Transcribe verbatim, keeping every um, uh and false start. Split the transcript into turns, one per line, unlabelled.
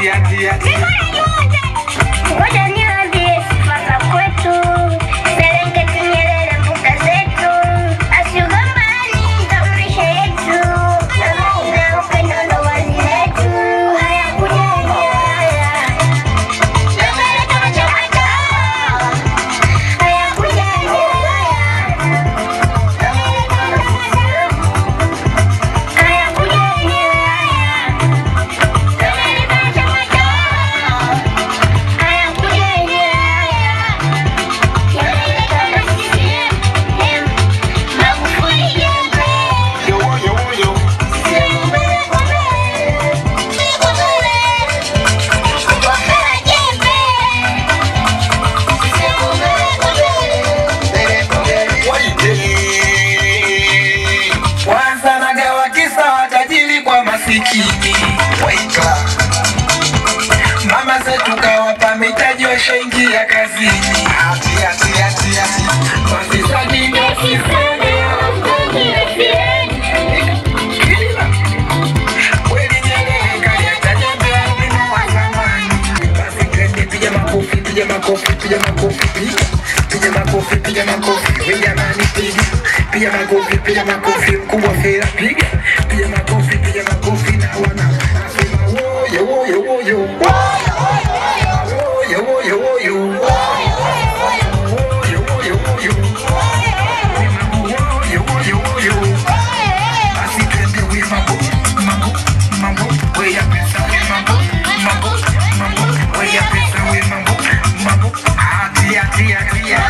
tia tia tia.
Ngoja niambie sifa za kwetu. Serengeti, Nyerere, mbuga zetu. Asiugambani tamrisha yetu. Amani na upendo ndo wazi letu. Haya kujeni haya. Mbele kama chapata. Haya kujeni haya. Mbele kama chapata. Haya kujeni haya. Mbele kama chapata. Haya kujeni haya. Mbele kama sisi. Magufuli jembe.
Yo yo yo.
Sisi mbele kwa mbele. Mbele kwa mbele. Wapea jembe. Sisi mbele kwa mbele.
Waite. Kwanza nagawa kisa watajiri kwa masikini. Waita. Mama zetu kawapa mitaji washaingia kazini. Ati ati ati ati. Mafisadi ndio
Sisane mkongi refieni.
kila. Kweli Nyerere kaleta jembe alino wa zamani. Basi twende piga makofi, piga makofi, piga makofi, piga. Piga makofi, piga makofi, we jamani piga. Piga makofi, piga makofi, mkubwa fera piga. Piga makofi, piga makofi na wana. Nasema woyo woyo woyo. Woyo woyo woyo. Woyo woyo woyo. Woyo woyo woyo. Basi twende we mambo, mambo, mambo. We ya pesa we mambo, mambo, mambo. We ya pesa we mambo, mambo. Ati ati ati ati.